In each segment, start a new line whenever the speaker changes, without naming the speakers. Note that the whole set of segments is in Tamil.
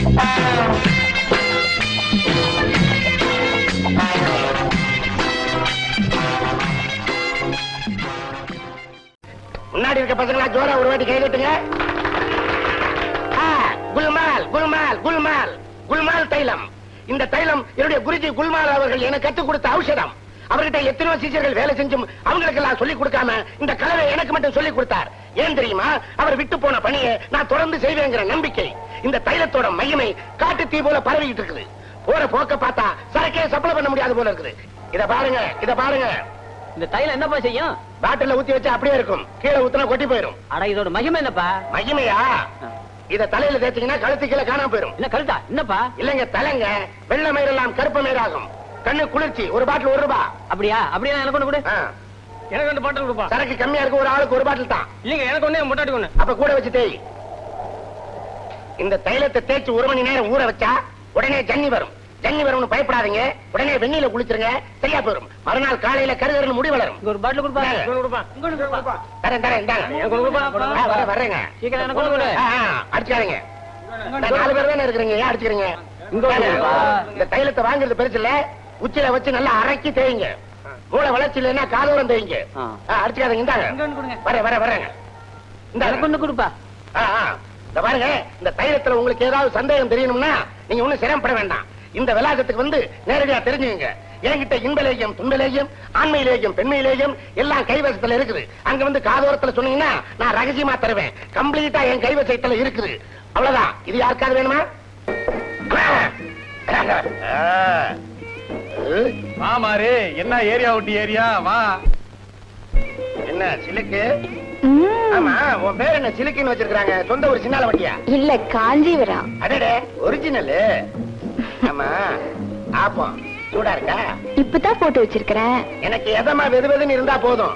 முன்னாடி இருக்க பசங்களா ஜோரா ஒரு வாட்டி கை கட்டுங்க. குல்மால் குல்மால் குல்மால் குல்மால் தைலம். இந்த தைலம் என்னுடைய குருஜி குல்மால் அவர்கள் எனக்கு கற்றுக் கொடுத்த ஔஷதம். அவர்கிட்ட எத்தனையோ சிஷியர்கள் வேலை செஞ்சும் அவங்களுக்கு எல்லாம் சொல்லிக் கொடுக்காம இந்த கலவை எனக்கு மட்டும் சொல்லிக் கொடுத்தார். ஏன் தெரியுமா? அவர் விட்டு போன பணியை நான் தொடர்ந்து செய்வேங்கிற நம்பிக்கை. இந்த தைலத்தோட மையமை காட்டு தீ போல பரவிட்டு இருக்குது. போற போக்க பார்த்தா சரக்கே சப்ளை பண்ண முடியாது போல இருக்குது. இத பாருங்க, இத பாருங்க.
இந்த தைலம் என்னப்பா செய்யும்?
பாட்டில ஊத்தி வச்சா அப்படியே இருக்கும், கீழே ஊத்தினா கொட்டி போயிடும்.
அட இதோட மகிமை என்னப்பா?
மகிமையா? இத தலையில தேய்ச்சீங்கன்னா கழுத்து கீழே காணாம போயிடும்.
என்ன கழுத்தா? என்னப்பா?
இல்லங்க தலைங்க. வெள்ளை மயிரெல்லாம் கருப்பு மயிராகும். கண்ணு குளிர்ச்சி. ஒரு பாட்டில் 1 ரூபாய்.
அப்படியா? அப்படியா? எனக்கு ஒண்ணு கொடு.
எனக்கு 2 பாட்டில் கொடுப்பா.
சரக்கு கம்மியா இருக்கு, ஒரு ஆளுக்கு 1 பாட்டில் தான்.
இல்லங்க எனக்கு ஒண்ணே முட்டாட்டி ஒண்ணு.
அப்ப கூட வச்சு தேய். இந்த தைலத்தை தேய்ச்சி 1 மணி நேரம் ஊற வச்சா உடனே ஜன்னி வரும். ஜன்னி வரும்னு பயப்படாதீங்க. உடனே வெந்நீல குளிச்சிருங்க, சரியா போயிடும். மறுநாள் காலையில கருகருன்னு முடி வளரும்.
ஒரு பாட்டில் கொடுப்பா.
தரேன் தரேன், இந்தாங்க. வரேங்க.
சீக்கிரம் எனக்கு கொண்டு கொடு.
அடிச்சுக்காதீங்க. 4 பேர் தானே இருக்கிறீங்க, ஏன் அடிச்சுக்கிறீங்க? இந்த தைலத்தை வாங்குறது பெருசு இல்ல. உச்சில வச்சு நல்லா அரைக்கி தேய்ங்க. மூளை வளர்ச்சி இல்லைன்னா காதோரம் தேய்ங்க. அடிச்சுக்காதீங்க. இந்தாங்க. வரேங்க.
எனக்கு ஒண்ணு கொடுப்பா.
இந்த பாருங்க, இந்த தைலத்துல உங்களுக்கு ஏதாவது சந்தேகம் தெரியணும்னா நீங்க ஒண்ணும் சிரமப்பட வேண்டாம். இந்த விலாசத்துக்கு வந்து நேரடியா தெரிஞ்சுங்க. என்கிட்ட இன்பலேயம் துன்பலேயம் ஆண்மையிலேயம் பெண்மையிலேயம் எல்லாம் கைவசத்துல இருக்குது. அங்க வந்து காதோரத்துல சொன்னீங்கன்னா நான் ரகசியமா தருவேன். கம்ப்ளீட்டா என் கைவசத்துல இருக்குது. அவ்வளவுதான். இது யாருக்காவது வேணுமா?
மாமாரே, என்ன ஏரியா விட்டு ஏரியா வா.
என்ன சிலுக்கு? ஆமா, உன் பேர் என்ன சிலுக்குன்னு வச்சிருக்காங்க? சொந்த ஒரு சின்னால வட்டியா?
இல்ல, காஞ்சிபுரம்.
அடடே, ஒரிஜினல். ஆமா, ஆப்பம் சூடா இருக்கா?
இப்பதான் போட்டு வச்சிருக்கிறேன்.
எனக்கு எதமா வெதுவெதுன்னு இருந்தா போதும்.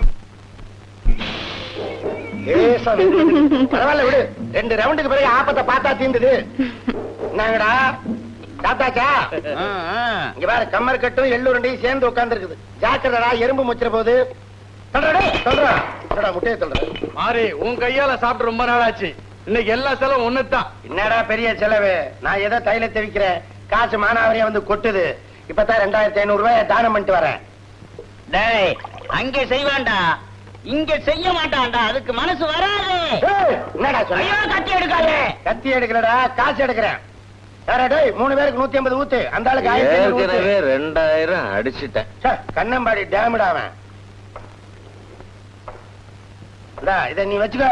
பரவாயில்ல விடு. 2 ரவுண்டுக்கு பிறகு ஆப்பத்தை பார்த்தா தீர்ந்தது. என்னங்கடா சாப்பிட்டாச்சா? இங்க பாரு, கம்மர் கட்டும் எள்ளுருண்டையும் சேர்ந்து உட்கார்ந்து இருக்குது. ஜாக்கிரதா, எறும்பு முச்சிர போது. முட்டையை சொல்றேன்.
மாறி, உன் கையால சாப்பிட்டு ரொம்ப நாள் ஆச்சு. இன்னைக்கு எல்லா செலவும் ஒண்ணுதான்.
என்னடா பெரிய செலவு? நான் ஏதோ தைலத்தை விக்கிறேன், காசு மானாவரியா வந்து கொட்டுது. இப்பதான் 2500 ரூபாய் தானம் பண்ணிட்டு வரேன்.
டேய், அங்க செய்வான்டா, இங்க செய்ய மாட்டான்டா. அதுக்கு மனசு வராது.
என்னடா சொல்ல?
கத்தி எடுக்காது.
கத்தி எடுக்கலடா, காசு எடுக்கிறேன். 3 பேருக்கு 150 ஊத்து. அந்த ஆளுக்கு
2000 அடிச்சுட்டேன்.
கண்ணம்பாடி டேமிடாவன். இத நீ வச்சுக்க.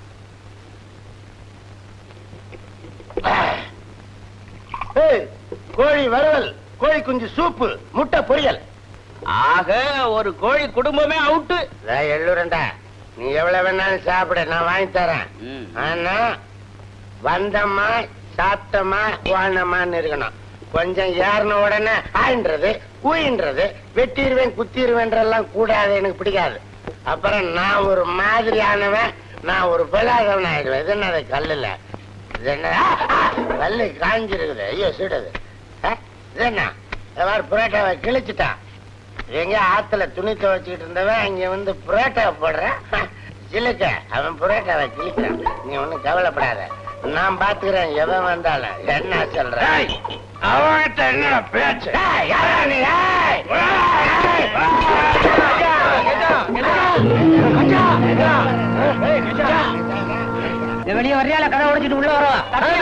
கோழி வறுவல், கோழி குஞ்சு சூப்பு, முட்டை பொரியல்.
ஆக ஒரு கோழி குடும்பமே அவுட்டு.
எள்ளுரண்டா, நீ எவ்வளவு வேணாலும் சாப்பிட, நான் வாங்கி தரேன். ஆனா வந்தம்மா சாப்பிட்டமா வாழ்னமான்னு இருக்கணும். கொஞ்சம் ஏறின உடனே ஆயின்றது ஊயின்றது வெட்டிடுவேன் குத்திடுவேன்றெல்லாம் கூடாது, எனக்கு பிடிக்காது. அப்புறம் நான் ஒரு மாதிரியானவன், நான் ஒரு பிளாதவன் ஆயிடுவேன். இது என்ன கல்லுல? இது என்ன கல்லு காஞ்சிருக்குது? ஐயோ சுடுது. இது என்ன புரோட்டாவை கிழிச்சுட்டான். எங்க ஆத்துல துணி துவைச்சுக்கிட்டு இருந்தவன் இங்க வந்து புரோட்டாவை போடுறேன். சிலுக்க அவன் புரோட்டாவை கிழிக்கிறான். நீ ஒண்ணும் கவலைப்படாத, நான் பாத்துக்கிறேன். எவன் வந்தாலும் என்ன சொல்றேன்? அவன்கிட்ட என்ன பேச்சு?
வெளியே வரையால கடை உடைச்சிட்டு உள்ள வர.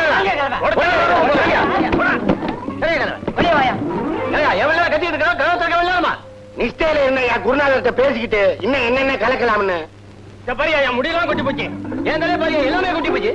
எவ்வளவு கட்டிட்டு இருக்கான்? கதவு திறக்க வேண்டாமா?
நிஷ்டையில என்ன குருநாதர்கிட்ட பேசிக்கிட்டு இன்னும் என்னென்ன கலக்கலாம்னு
பாரியா, என் முடியெல்லாம் கொட்டி போச்சு.
ஏன் தலை பாரியா, எல்லாமே கொட்டி போச்சு.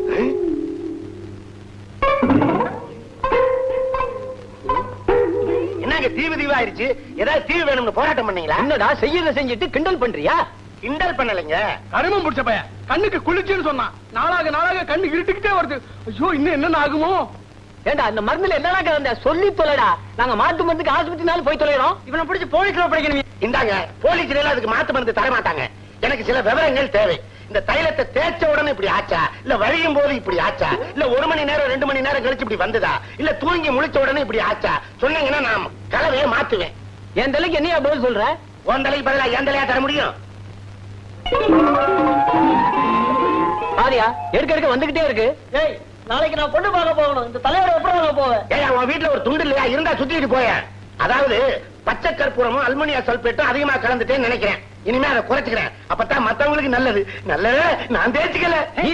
என்னங்க தீவு தீவாயிருச்சு? ஏதாவது தீவு வேணும்னு போராட்டம் பண்ணீங்களா?
என்னடா செய்யறத செஞ்சுட்டு கிண்டல் பண்றியா?
கிண்டல் பண்ணலைங்க.
கருமம் பிடிச்ச பையன் கண்ணுக்கு குளிச்சுன்னு சொன்னான். நாளாக கண்ணு இருட்டுக்கிட்டே வருது. ஐயோ, இன்னும் என்ன ஆகுமோ?
ஏண்டா இந்த மருந்துல என்னடா கலந்த? சொல்லி தொலைடா. நாங்க மாட்டு மருந்துக்கு ஆஸ்பத்திரினாலும் போய் தொலைறோம்.
இவனை பிடிச்சு போலீஸ்ல படிக்கணும்.
இந்தாங்க, போலீஸ்ல அதுக்கு மாத்து மருந்து தர மாட்டாங்க. எனக்கு சில விவரங்கள் தேவை. இந்த தைலத்தை தேய்ச்ச உடனே இப்படி ஆச்சா, இல்ல வழியும் போது இப்படி ஆச்சா, இல்ல 1 மணி நேரம் 2 மணி நேரம் கழிச்சு இப்படி வந்ததா, இல்ல தூங்கி முழிச்ச உடனே இப்படி ஆச்சா சொன்னீங்கன்னா நான் கலவையை மாத்துவேன்.
என் தலைக்கு என்னையா பதில் சொல்ற?
உன் தலைக்கு பதிலா என் தலையா தர முடியும்?
பாரியா, எடுக்க வந்துகிட்டே இருக்கு.
ஏய்,
நாளைக்கு நான் பொண்ணு பார்க்க போகணும். இந்த தலையோட எப்படி வாங்க போவேன்?
ஏன் உன் வீட்டுல ஒரு துண்டு இல்லையா? இருந்தா சுத்திட்டு போய. அதாவது பச்சை கற்பூரமும் அல்முனியா சல்பேட்டும் அதிகமா கலந்துட்டேன்னு நினைக்கிறேன். இனிமே அதை குறைச்சுக்கிறேன். அப்பதான் மத்தவங்களுக்கு நல்லது. நல்லது நான் தேய்ச்சிக்கல. நீ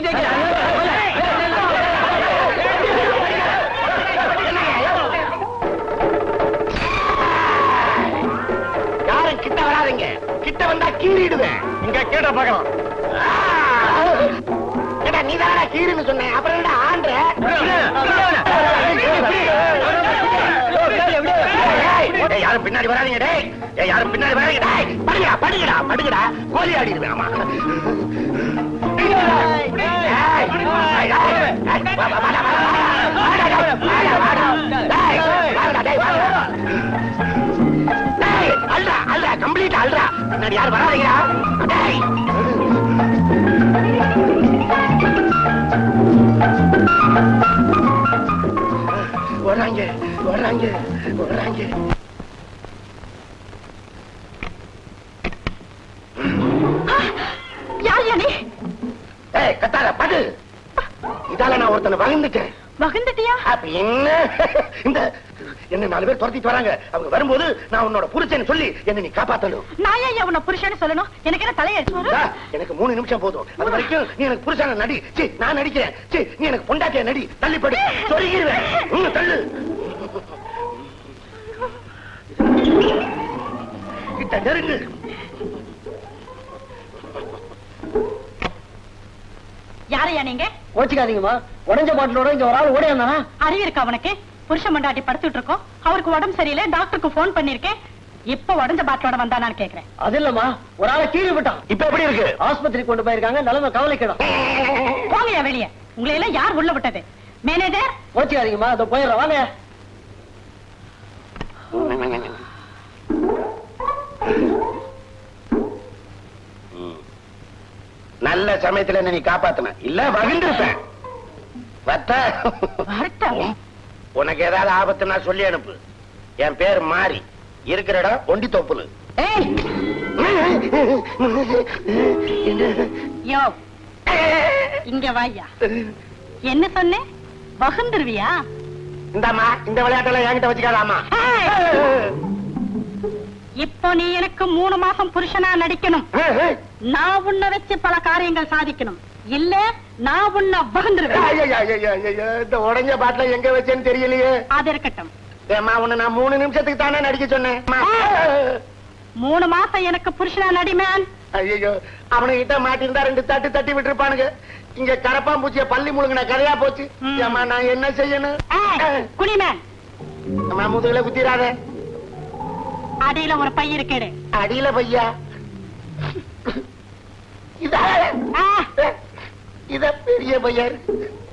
யாரும் கிட்ட வராதீங்க. கிட்ட வந்தா கீறிடுவேன். இங்க கேட்ட பார்க்கலாம். நீதான கீருன்னு சொன்னேன். அப்புறம் என்ன ஆண்ட யாரும் பின்னாடி வராதீங்க. டேய் யாரும் பின்னாடி வராதீங்க. டேய் படுங்கடா படுங்கடா படுங்கடா. கோலி ஆடிடுவேன். ஆமா அல்றா அல்றா கம்ப்ளீட் அல்றா. பின்னாடி யாரும் வராதீங்கடா. டேய் வர்றாங்க வர்றாங்க வர்றாங்க.
யார் யானே?
ஏய் கத்தாத படு. இதால நான் ஒருத்தனை வகிந்துட்டேன்.
வகிந்துட்டியா?
அப்ப என்ன இந்த என்ன 4 பேர் துரத்திட்டு வராங்க. அவங்க வரும்போது நான் உன்னோட புருஷன் சொல்லி என்ன நீ காப்பாத்தணும்.
நான் ஏன் உன்னை புருஷன்னு சொல்லணும்? எனக்கு என்ன தலையடிச்சு?
எனக்கு 3 நிமிஷம் போதும். அது வரைக்கும் நீ எனக்கு புருஷன நடி. நான் நடிக்கிறேன். நீ எனக்கு பொண்டாட்டிய நடி. தள்ளிப்படி சொல்லிடுவேன். தள்ளு. கிட்ட நெருங்கு.
யாரையா நீங்க?
கோச்சிக்காதீங்கம்மா. உடஞ்ச பாட்டிலோட இங்க ஒரு ஆள் ஓடி வந்தானா?
அறிவு இருக்கா அவனுக்கு? புருஷ மண்டாட்டி படுத்துட்டு இருக்கோம். அவருக்கு உடம்பு சரியில்லை. டாக்டருக்கு போன் பண்ணிருக்கேன். இப்ப உடஞ்ச பாட்டிலோட வந்தா நான் கேக்குறேன்.
அது இல்லம்மா, ஒரு ஆளை கீழே விட்டான்.
இப்ப எப்படி இருக்கு?
ஆஸ்பத்திரி கொண்டு போயிருக்காங்க. நிலைமை கவலைக்கிடும்.
போங்கயா வெளியே. உங்களை எல்லாம் யார் உள்ள விட்டது? மேனேஜர்
கோச்சிக்காதீங்கம்மா. அதை போயிடுறேன் வாங்க.
நல்ல சமயத்துல நீ காப்பாத்தன. இல்ல வகிந்திருப்பேன். உனக்கு ஏதாவது ஆபத்துனா சொல்லி அனுப்பு. என் பேர் மாறி. இருக்கிற இடம் ஒண்டி தொப்புல.
இங்க வாயா. என்ன சொன்ன? வகுந்துருவியா?
இந்தாமா இந்த விளையாட்டெல்லாம் என்கிட்ட வச்சுக்காதாமா.
இப்போ நீ எனக்கு 3 மாசம் புருஷனா நடிக்கணும். நான் உன்னை வச்சு பல காரியங்கள் சாதிக்கணும். இல்ல நான் உன்னை வகுந்துருவேன்.
இந்த உடஞ்ச பாட்டில எங்க வச்சேன்னு தெரியலையே.
அது இருக்கட்டும்.
ஏமா உன்னை நான் 3 நிமிஷத்துக்கு தானே நடிக்க சொன்னேன்.
3 மாசம் எனக்கு புருஷனா நடிமேன்.
ஐயோ அவனுகிட்ட மாட்டிருந்தா 2 தட்டு தட்டி விட்டுருப்பானுங்க. இங்க கரப்பாம்பூச்சிய பள்ளி முழுங்கின கதையா போச்சு. ஏமா நான் என்ன செய்யணும்?
குனிமேன்.
அம்மா முதுகுல குத்திராத.
அடியில ஒரு பை இருக்கேடு.
அடியில பையா? இத பெரிய பையா இருக்கு.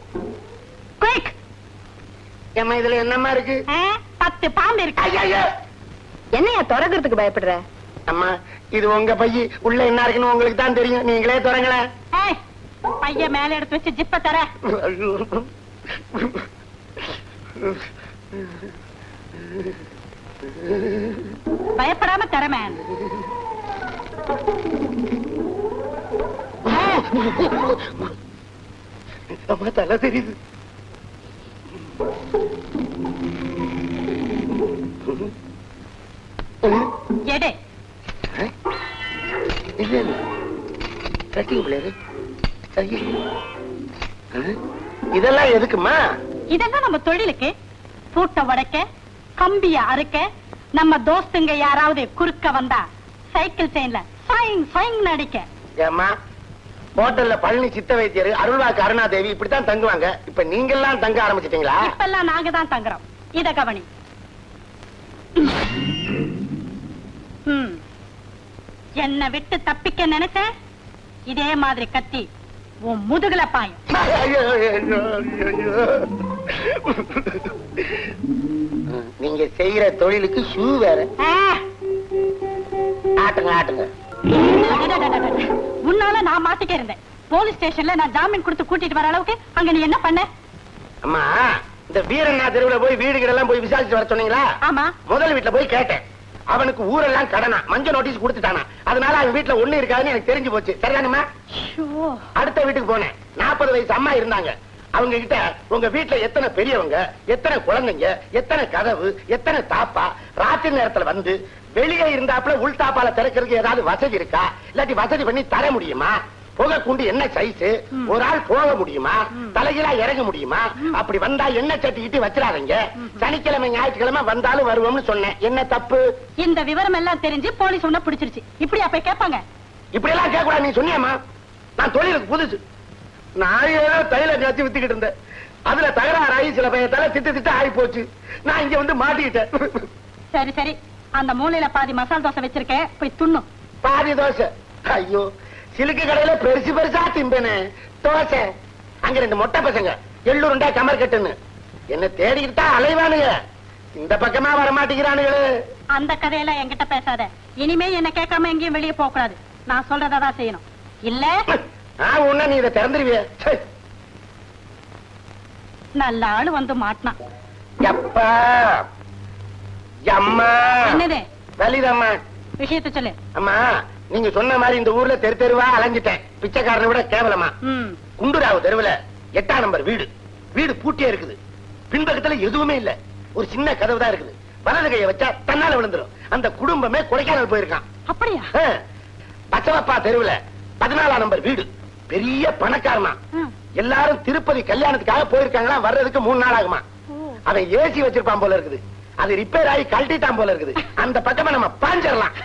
ஏமா இதுல என்னமா இருக்கு?
10 பாம்பு இருக்கு. என்னையா திறக்கிறதுக்கு பயப்படுற?
அம்மா இது உங்க பைய. உள்ள என்ன இருக்குன்னு உங்களுக்கு தான் தெரியும். நீங்களே திறங்களேன்.
பைய மேல எடுத்து வச்சு ஜிப்ப தர. பயப்படாம தரமேன்.
அம்மா தலை தெரியுது.
எடு.
இதெல்லாம் எதுக்குமா?
இதெல்லாம் நம்ம தொழிலுக்கு. பூட்ட உடைக்க, கம்பிய அறுக்க, நம்ம தோஸ்துங்க யாராவது குறுக்க வந்தா சைக்கிள் செயின்ல சாயிங் சாயிங் அடிக்க.
ஏமா ஹோட்டல்ல பழனி சித்த வைத்தியர், அருள்வாக்கு அருணாதேவி இப்படித்தான் தங்குவாங்க. இப்ப நீங்க எல்லாம் தங்க ஆரம்பிச்சிட்டீங்களா?
இப்பெல்லாம் நாங்க தான் தங்குறோம். இத கவனி. என்ன விட்டு தப்பிக்க நினைச்ச இதே மாதிரி கத்தி உன் முதுகுல பாயும்.
நீங்க செய்யற தொழிலுக்கு ஷூ வேற. ஆட்டுங்க ஆட்டுங்க.
முன்னால நான் மாட்டிக்க இருந்தேன். போலீஸ் ஸ்டேஷன்ல நான் ஜாமீன் கொடுத்து கூட்டிட்டு வர அளவுக்கு அங்க நீ என்ன பண்ண?
அம்மா இந்த வீரண்ணா தெருவுல போய் வீடுகளெல்லாம் போய் விசாரிச்சு வர சொன்னீங்களா?
ஆமா. முதல்
வீட்டுல போய் கேட்டேன். அவனுக்கு ஊரெல்லாம் கடனா, மஞ்சள் நோட்டீஸ் கொடுத்துட்டானா. அதனால அவன் வீட்டுல ஒண்ணு இருக்காதுன்னு எனக்கு தெரிஞ்சு போச்சு. சரிதானுமா? அடுத்த வீட்டுக்கு போனேன். 40 வயசு அம்மா இருந்தாங்க. அவங்க கிட்ட உங்க வீட்டுல எத்தனை பெரியவங்க, எத்தனை குழந்தைங்க, எத்தனை கதவு, எத்தனை தாப்பா, ராத்திரி நேரத்துல வந்து வெளியே இருந்தாப்புல உள் தாப்பால திறக்கிறதுக்கு ஏதாவது வசதி இருக்கா, இல்லாட்டி வசதி பண்ணி தர முடியுமா, புகை குண்டு என்ன சைஸ், ஒரு ஆள் போக முடியுமா, தலைகீழா இறங்க முடியுமா, அப்படி வந்தா என்ன சட்டிக்கிட்டு வச்சிடாதீங்க, சனிக்கிழமை ஞாயிற்றுக்கிழமை வந்தாலும் வருவோம்னு சொன்னேன். என்ன தப்பு?
இந்த விவரம் எல்லாம் தெரிஞ்சு போலீஸ் ஒண்ணு பிடிச்சிருச்சு. இப்படி அப்ப கேட்பாங்க? இப்படி
எல்லாம் கேட்க கூடாது. நீ சொன்னியாமா? நான் தொழிலுக்கு புதுசு. நான் ஏதோ தைல காய்ச்சி வித்துக்கிட்டு இருந்தேன். அதுல தகராறாகி சில பையத்தால திட்டு ஆகி போச்சு. நான் இங்க வந்து மாட்டிக்கிட்டேன்.
சரி சரி, அந்த மூலையில பாதி மசால் தோசை வச்சிருக்கேன், போய் துண்ணும்.
பாதி தோசை? ஐயோ, சிலுக்கு கடையில பெருசு பெருசா திம்பேனே தோசை. அங்க 2 மொட்டை பசங்க எள்ளுருண்டா கமர் கட்டுன்னு என்ன தேடிக்கிட்டா அலைவானுங்க. இந்த பக்கமா வரமாட்டேங்கிறானுங்களே.
அந்த கதையெல்லாம் என்கிட்ட பேசாத. இனிமே என்ன கேட்காம எங்கேயும் வெளியே போக கூடாது. நான் சொல்றதான் செய்யணும். இல்ல
உன்ன நீ இதை திறந்துருவிய.
நல்ல ஆளு வந்து மாட்டினான்.
எப்பா அம்மா
என்னது
வலிதம்மா,
விஷயத்த சொல்லு.
அம்மா, நீங்க சொன்ன மாதிரி இந்த ஊர்ல தெரு தெருவா அலைஞ்சிட்டேன். பிச்சைக்காரனை விட கேவலமா. குண்டுராவ் தெருவுல 8ஆம் நம்பர் வீடு. வீடு பூட்டியே இருக்குது. பின்பக்கத்துல எதுவுமே இல்ல. ஒரு சின்ன கதவு தான் இருக்குது. வலது கையை வச்சா தன்னால விழுந்துரும். அந்த குடும்பமே கொடைக்கானல் போயிருக்கான்.
அப்படியா?
பச்சவப்பா தெருவுல 14ஆம் நம்பர் வீடு. பெரிய பணக்காரனா. எல்லாரும் திருப்பதி கல்யாணத்துக்காக போயிருக்காங்களா. வர்றதுக்கு 3 நாள் ஆகுமா. அவன் ஏசி வச்சிருப்பான் போல இருக்குது. அது ரிப்பேர் ஆகி கழட்டிட்டான் போல இருக்குது. அந்த பக்கமா நம்ம பாஞ்சிடலாம்.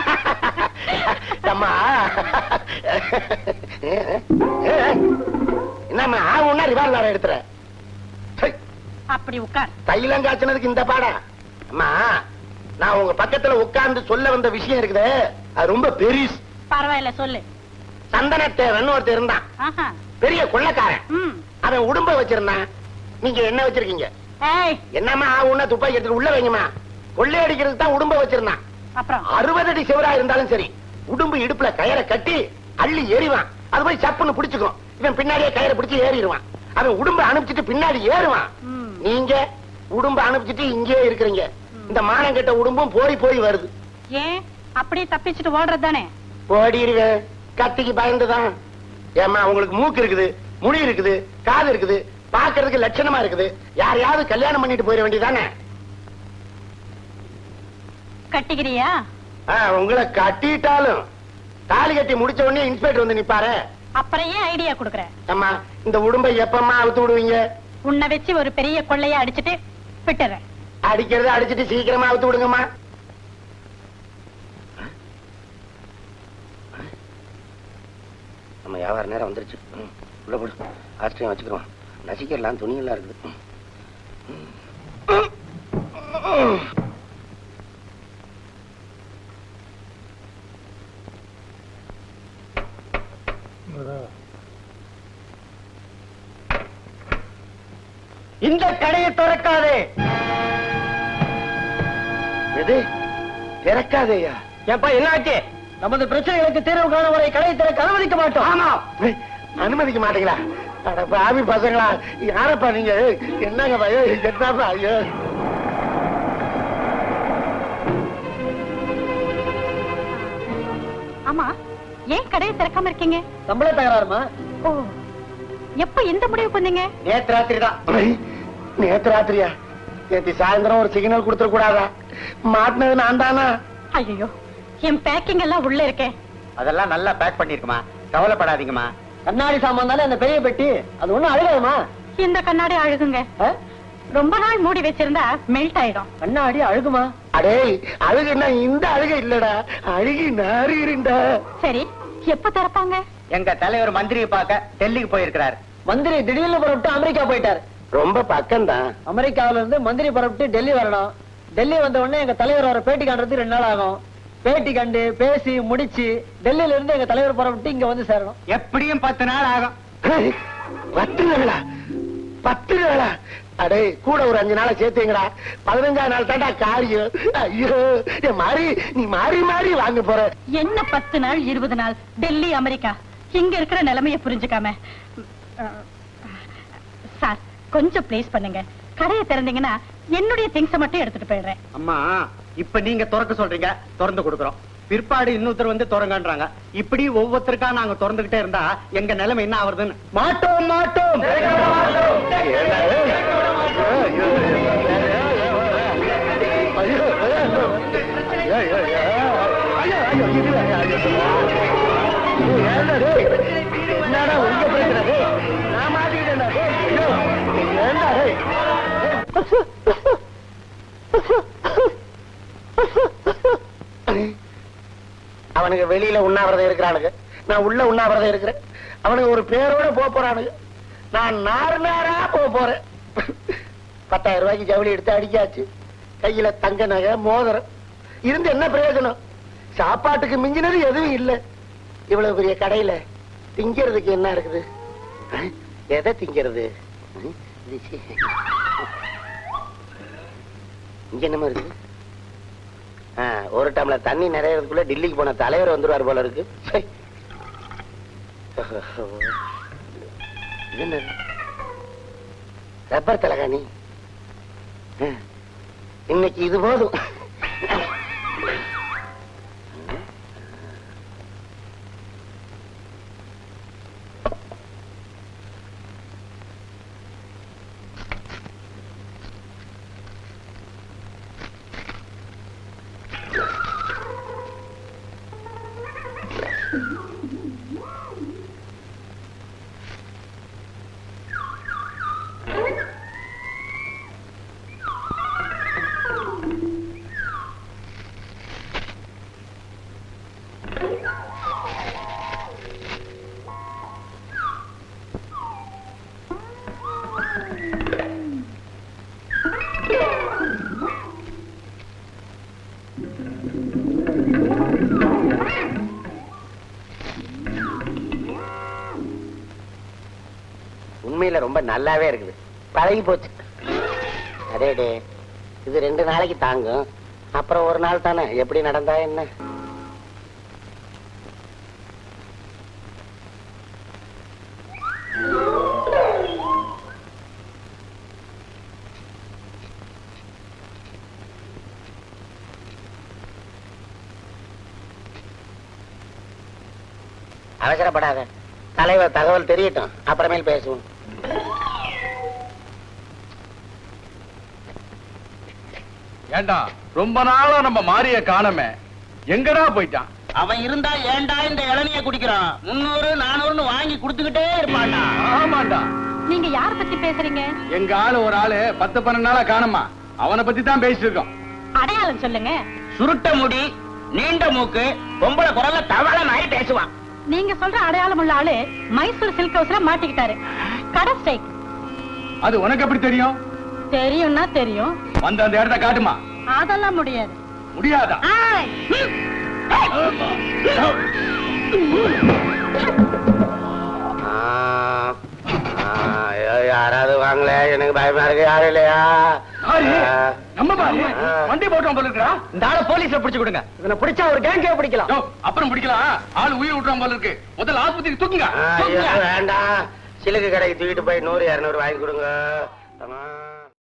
என்னம்மா ஆகும்னா ரிவால்வர் எடுத்துற.
அப்படி உட்கார்.
தைலம் காய்ச்சனதுக்கு இந்த பாடா? அம்மா, நான் உங்க பக்கத்துல உட்கார்ந்து சொல்ல வந்த விஷயம் இருக்குது. அது ரொம்ப பெரிஸ்.
பரவாயில்ல, சொல்லு.
சந்தனத்தேவன் ஒருத்தர் இருந்தான். பெரிய கொள்ளைக்காரன். அவன் உடும்ப வச்சிருந்தான். நீங்க என்ன வச்சிருக்கீங்க? என்னம்மா ஆகும்னா துப்பாக்கி எடுத்துட்டு உள்ள வைங்கம்மா. கொள்ளை அடிக்கிறதுக்கு தான் உடும்ப வச்சிருந்தான். 60 அடி சிவரா இருந்தாலும் சரி, உடும்பு இடுப்புல கயிறை கட்டி அள்ளி ஏறிவான். அது போய் சப்புன்னு பிடிச்சுக்கும். இவன் பின்னாடியே கயிறை பிடிச்சு ஏறிடுவான். அவன் உடும்ப அனுப்பிச்சிட்டு பின்னாடி ஏறுவான். நீங்க உடும்ப அனுப்பிச்சிட்டு இங்கே இருக்கிறீங்க. இந்த மானம் கெட்ட உடும்பும் போய் போய் வருது.
ஏன் அப்படியே தப்பிச்சுட்டு ஓடுறது தானே?
ஓடிடுவேன். கத்திக்கு பயந்துதான். ஏமா, உங்களுக்கு மூக்கு இருக்குது, முடி இருக்குது, காது இருக்குது, பாக்குறதுக்கு லட்சணமா இருக்குது. யாரையாவது கல்யாணம் பண்ணிட்டு போயிட வேண்டியதானே?
கட்டிக்கிறியா?
உங்களை கட்டிட்டாலும் தாலி கட்டி முடிச்ச உடனே இன்ஸ்பெக்டர் வந்து நிப்பாரு.
அப்புறம் ஏன் ஐடியா குடுக்குற?
அம்மா, இந்த உடும்பை எப்பமா அவுத்து விடுவீங்க?
உன்னை வச்சு ஒரு பெரிய கொள்ளைய அடிச்சுட்டு விட்டுறேன்.
அடிக்கிறது அடிச்சுட்டு சீக்கிரமா அவுத்து விடுங்கம்மா. நம்ம வியாபார நேரம் வந்துருச்சு. உள்ள போடு. ஆஸ்திரியம் வச்சுக்கிறோம். நசிக்கலாம். துணியெல்லாம் இருக்குது. இந்த கடையை திறக்காதே. எது திறக்காதேயா?
ஏப்பா என்ன ஆச்சு? நமது பிரச்சனைகளுக்கு தீர்வு காண வரை கடையை திறக்க அனுமதிக்க மாட்டோம்.
ஆமா, அனுமதிக்க மாட்டீங்களா? பாவி பசங்களா, யாரப்பா நீங்க? என்னங்க பையன்? என்னப்பா? ஐயோ,
ஆமா, ஏன் கடையை திறக்காம இருக்கீங்க?
சம்பள தகராறுமா?
ஓ, எப்ப எந்த முடிவு பண்ணீங்க?
நேத்து ராத்திரி தான். நேத்து ராத்திரியா? நேற்று சாயந்தரம் ஒரு சிக்னல் கொடுத்துட கூடாதா? மாட்டினது நான் தானா?
ஐயோ, என் பேக்கிங் எல்லாம் உள்ள இருக்கேன்.
அதெல்லாம் நல்லா பேக் பண்ணிருக்குமா, கவலைப்படாதீங்கம்மா.
கண்ணாடி சாமான் தானே அந்த பெரிய பெட்டி. அது ஒண்ணும் அழுகாதுமா?
இந்த கண்ணாடி அழுகுங்க. ரொம்ப நாள் மூடி வச்சிருந்தா மெல்ட் ஆயிடும்.
கண்ணாடி அழுகுமா?
அடே, அழுகுன்னா இந்த அழுக இல்லடா, அழுகி நாறுகிறா.
சரி, எப்ப திறப்பாங்க?
எங்க தலைவர் மந்திரியை பார்க்க டெல்லிக்கு போயிருக்கிறார்.
மந்திரி திடீர்னு புறப்பட்டு அமெரிக்கா போயிட்டாரு.
ரொம்ப பக்கம் தான்.
அமெரிக்காவில இருந்து மந்திரி புறப்பட்டு டெல்லி வரணும். டெல்லி வந்த உடனே எங்க தலைவர் வர பேட்டி காண்றதுக்கு 2 நாள் ஆகும். பேட்டி கண்டு பேசி முடிச்சு டெல்லியில இருந்து எங்க தலைவர் புறப்பட்டு இங்க வந்து சேரணும்.
எப்படியும் 10 நாள் ஆகும்.
10 நாளா? 10 நாளா? அடே, கூட ஒரு 5 நாளை சேர்த்துங்கடா. 15ஆம் நாள் தாண்டா காரியம். ஐயோ, மாறி நீ மாறி மாறி வாங்க போற.
என்ன 10 நாள் 20 நாள்? டெல்லி அமெரிக்கா, இங்க இருக்கிற நிலைமைய புரிஞ்சுக்காம. சார், கொஞ்சம் ப்ளீஸ் பண்ணுங்க. கடையை திறந்தீங்கன்னா என்னுடைய திங்ஸ் மட்டும் எடுத்துட்டு போயிடுறேன்.
அம்மா, இப்ப நீங்க திறக்க சொல்றீங்க, திறந்து கொடுக்குறோம்.
பிற்பாடு இன்னொருத்தர் வந்து திறங்கன்றாங்க. இப்படி ஒவ்வொருத்தருக்கா நாங்க திறந்துகிட்டே இருந்தா எங்க நிலைமை என்ன ஆவறதுன்னு. மாட்டோம் மாட்டோம்.
என்னடா உங்க பிரச்சனை? நான் மாட்டிக்கிட்டேன்டா. அவனுக்கு வெளியில உண்ணாவிரதம் இருக்கிறானுங்க, நான் உள்ள உண்ணாவிரதம் இருக்கிறேன். அவனுக்கு ஒரு பேரோட போறானுங்க, நான் நாரா போறேன். 10,000 ரூபாய்க்கு ஜவுளி எடுத்து அடிக்காச்சு. கையில தங்க நகை மோதிரம் இருந்து என்ன பிரயோஜனம்? சாப்பாட்டுக்கு மிஞ்சினது எதுவும் இல்லை. இவ்வளவு பெரிய கடையில திங்கிறதுக்கு என்ன இருக்குது? எதை திங்கிறது? இங்க என்னமா இருக்கு? ஒரு டம்ளர் தண்ணி நிறையறதுக்குள்ள டில்லிக்கு போன தலைவர் வந்துருவார் போல இருக்கு. ரப்பர் தலகாணி. இன்னைக்கு இது போதும். உண்மையில ரொம்ப நல்லாவே இருக்குது, பழகி போச்சு. அதேடே, இது 2 நாளைக்கு தாங்கும், அப்புறம் ஒரு நாள் தானே, எப்படி நடந்தா என்ன? அவசரப்படாத, தலைவர் தகவல் தெரியட்டும், அப்புறமேல் பேசுவோம்.
ஏண்டா ரொம்ப நாளா நம்ம மாரிய காணமே, எங்கடா போயிட்டான்?
அவன் இருந்தா ஏண்டா இந்த இளநிய குடிக்கிறான்? 300 400 வாங்கி குடுத்துக்கிட்டே இருப்பான்டா.
ஆமாண்டா.
நீங்க யார பத்தி பேசுறீங்க?
எங்க ஆளு ஒரு ஆளு 10-12 நாளா காணமா, அவனை பத்தி தான் பேசிட்டு இருக்கோம்.
அடையாளம் சொல்லுங்க.
சுருட்ட முடி, நீண்ட மூக்கு, பொம்பளை குரல்ல தவள மாதிரி பேசுவான்.
நீங்க சொல்ற அடையாளம் உள்ள ஆளு மைசூர் சில்க் ஹவுஸ்ல மாட்டிக்கிட்டாரு. கடை ஸ்ட்ரைக்.
அது உனக்கு எப்படி தெரியும்?
தெரியும்னா தெரியும்.
வந்து அந்த இடத்த காட்டுமா.
அதெல்லாம் முடியாது.
முடியாதா?
யாராவது வாங்கல, எனக்கு பயமா இருக்கு. யாரும் இல்லையா?
நம்ம பாரு, வண்டி போட்டோம் போல இருக்கா?
இந்த ஆளை போலீஸ்ல பிடிச்சு கொடுங்க. இவனை பிடிச்சா ஒரு கேங்கே பிடிக்கலாம்.
அப்புறம் பிடிக்கலாம். ஆள் உயிர் விட்டுறான் போல இருக்கு. முதல்ல ஆஸ்பத்திரிக்கு தூக்குங்க.
வேண்டாம், சிலுக்கு கடைக்கு தூக்கிட்டு போய் 100 200 வாங்கி கொடுங்க.